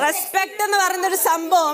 Respect എന്ന് പറയുന്ന ഒരു സംഭവം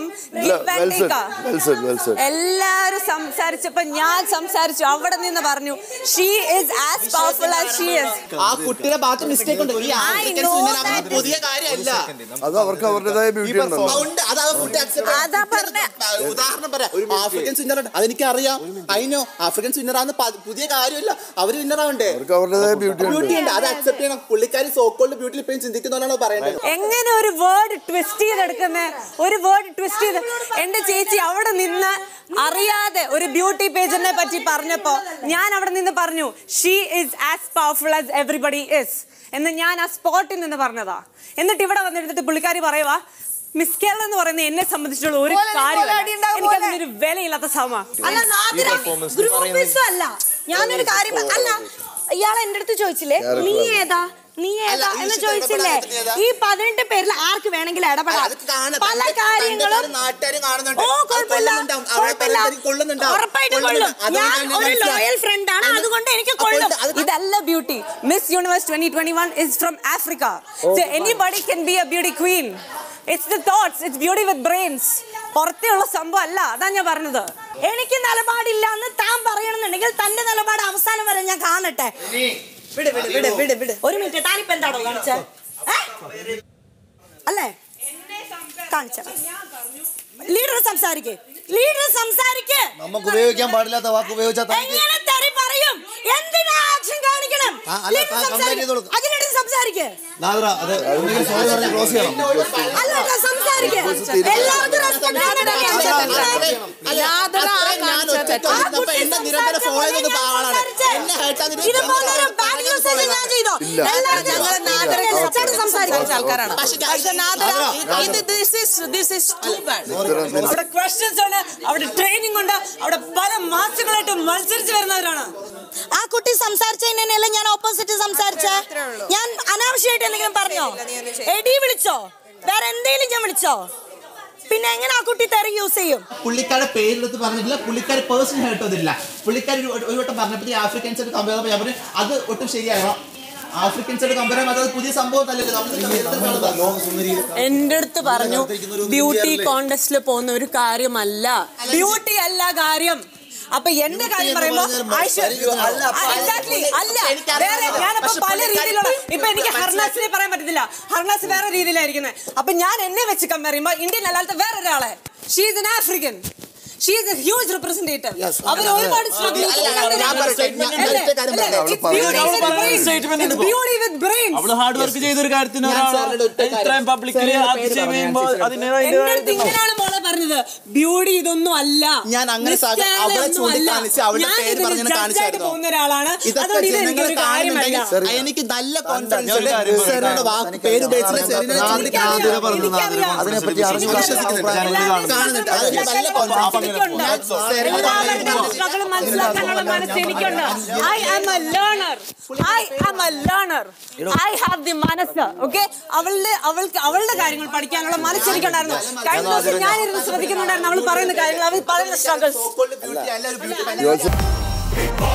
എല്ലാവരും സംസാരിച്ചപ്പോ ഞാൻ സംസാരിച്ചു. അവിടെ നിന്ന് പറഞ്ഞു she is as powerful as she is. ആ കുട്ടിയുടെ ഭാഗത്ത് മിസ്റ്റേക്ക് ഉണ്ട്. ഈ ആഫ്രിക്കൻസ് വിന്നർ പുതിയ കാര്യമല്ല. അത് അവർക്ക് അവരുടേതായ ബ്യൂട്ടി ഉണ്ട്. അതാ പറഞ്ഞ ഉദാഹരണം പറയാം. ആഫ്രിക്കൻസ് വിന്നർ ഉണ്ട്, അതെനിക്ക് അറിയാം. അതിനോ ആഫ്രിക്കൻസ് വിന്നർ ആണെന്ന് പുതിയ കാര്യമില്ല. അവര് വിന്നർ ആവണ്ടേ? അവരുടേതായ ബ്യൂട്ടി ഉണ്ട്, അത് അക്സെപ്റ്റ് ചെയ്യണം. പുള്ളിക്കാരി സോക്കോൾഡ് ബ്യൂട്ടിയിൽ ഇപ്പോഴും ചിന്തിക്കുന്നവരാണോ പറയുന്നത്? എങ്ങനെ ഒരു വേർഡ് ട്വിസ്റ്റ് ചെയ്തെടുക്കുന്നത്? ഒരു വേർഡ് ട്വിസ്റ്റ് ചെയ്ത് എന്റെ ചേച്ചി അവിടെ നിന്ന് അറിയാതെ ഒരു ബ്യൂട്ടി പേജിനെ പറ്റി പറഞ്ഞപ്പോ ഞാൻ അവിടെ നിന്ന് പറഞ്ഞു she is as powerful as everybody is എന്ന് ഞാൻ ആ സ്പോട്ടിൽ നിന്ന് പറഞ്ഞതാ. എന്നിട്ട് ഇവിടെ വന്നിരുന്നിട്ട് പുള്ളിക്കാരി പറയുവാ മിസ് കേരള എന്ന് പറയുന്നത് എന്നെ സംബന്ധിച്ചുള്ള ഒരു കാര്യം എനിക്കതിനൊരു വിലയില്ലാത്ത സമയം. ഞാനൊരു കാര്യം അല്ല, ഇയാൾ എന്റെ അടുത്ത് ചോദിച്ചില്ലേ നീ ഏതാ എന്ന് ചോദിച്ചില്ലേ? ഈ 18 പേരിൽ ആർക്ക് വേണമെങ്കിലും ഇടപെടാം. പല കാര്യങ്ങളും ഉറപ്പായിട്ടും കൊള്ളും. ഞാൻ ഒരു ലോയൽ ഫ്രണ്ട് ആണ്, അതുകൊണ്ട് എനിക്ക് കൊള്ളും. ഇതല്ല beauty. Miss universe 2021 is from Africa. So anybody can be a beauty queen. It's the thoughts. It's beauty with brains. പുറത്തുള്ള സംഭവം അല്ല. അതാ ഞാൻ പറഞ്ഞത്. എനിക്ക് നിലപാടില്ല എന്ന് താൻ പറയണമെന്നുണ്ടെങ്കിൽ തന്റെ നിലപാട് അവസാനം വരെ ഞാൻ കാണട്ടെ. ഒരു മിനിറ്റ്, താനിപ്പോ എന്താണോ കാണിച്ചേ? അല്ലേ കാണിച്ച ലീഡർ സംസാരിക്കേ. നമുക്ക് ഉപയോഗിക്കാൻ പാടില്ലാത്ത വാക്ക് ഉപയോഗിച്ചാൽ എങ്ങനെ തെറി പറയും? എന്തിനാ ആക്ഷൻ കാണിക്കണം? അതിനിടയിൽ സംസാരിക്കേ. എല്ലാവർക്കും അവിടെ ട്രെയിനിങ് ഉണ്ട്, അവിടെ പല മാസങ്ങളായിട്ട് മത്സരിച്ച് വരുന്നവരാണ്. ആ കുട്ടി സംസാരിച്ചതിനല്ല ഞാൻ ഓപ്പോസിറ്റ് സംസാരിച്ച. ഞാൻ അനാവശ്യമായിട്ട് എന്തെങ്കിലും പറഞ്ഞോ? എടി വിളിച്ചോ? വേറെ എന്തെങ്കിലും ഞാൻ വിളിച്ചോ? പിന്നെ എങ്ങനെ ആ കുട്ടി തെറി യൂസ് ചെയ്യും? പുള്ളിക്കാരുടെ പേരെടുത്ത് പറഞ്ഞിട്ടില്ല, പുള്ളിക്കാർ പേഴ്സണൽ ഹേർട്ടൊന്നുമില്ല. പുള്ളിക്കാർ ഒരു വട്ടം പറഞ്ഞപ്പോൾ ആഫ്രിക്കൻസ് കമ്പയർ ചെയ്യാൻ പറഞ്ഞു അത് ഒട്ടും ശരിയായോ? ആഫ്രിക്കൻസ് കമ്പയർ ചെയ്യുമ്പോൾ അത് പുതിയ സംഭവം എന്റെ അടുത്ത് പറഞ്ഞു ബ്യൂട്ടി കോൺടെസ്റ്റിൽ പോകുന്ന ഒരു കാര്യമല്ല, ബ്യൂട്ടി അല്ല കാര്യം. അപ്പൊ എന്റെ കാര്യം പറയുമ്പോ ഞാനപ്പോ പല രീതിയിലുള്ള ഇപ്പൊ എനിക്ക് ഹർനാസിനെ പറയാൻ പറ്റത്തില്ല. ഹർനാസ് വേറെ രീതിയിലായിരിക്കുന്നത്. അപ്പൊ ഞാൻ എന്നെ വെച്ച് കമ്പയർ ചെയ്യുമ്പോ ഇന്ത്യൻ അല്ലാത്ത വേറൊരാളെ she is an African. She is a huge representative. അവർ ഒരുപാട് അവള് ഹാർഡ് വർക്ക് ചെയ്തൊരു കാര്യത്തിന് ഇത്രയും പബ്ലിക്കലി ഇങ്ങനെയാണ് മോളെ പറഞ്ഞത്. ബ്യൂട്ടി ഇതൊന്നും അല്ല. ഞാൻ അങ്ങനെ പോകുന്ന ഒരാളാണ്. അതുകൊണ്ട് ഇത് എനിക്കൊരു കാര്യമല്ല. എനിക്ക് നല്ല കോൺഫിഡൻസ് പേര് മനസ്സിലാക്കാനുള്ള മനസ്സ് എനിക്കുണ്ട്. I am a learner. I have the മനസ്സ്. ഓക്കെ, അവളുടെ കാര്യങ്ങൾ പഠിക്കാനുള്ള മനസ്സ് എനിക്കുണ്ടായിരുന്നു. കഴിഞ്ഞ ദിവസം ഞാനിരുന്ന് ശ്രദ്ധിക്കുന്നുണ്ടായിരുന്നു അവൾ പറയുന്ന കാര്യങ്ങൾ, അവൾ പറയുന്ന സ്ട്രഗിൾസ്.